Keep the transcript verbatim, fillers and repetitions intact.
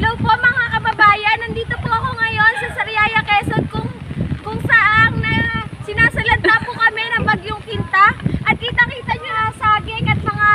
Hello po mga kababayan, nandito po ako ngayon sa Sariaya, Quezon kung, kung saan na sinasalanta po kami ng Bagyong Quinta at kita-kita nyo na saging at mga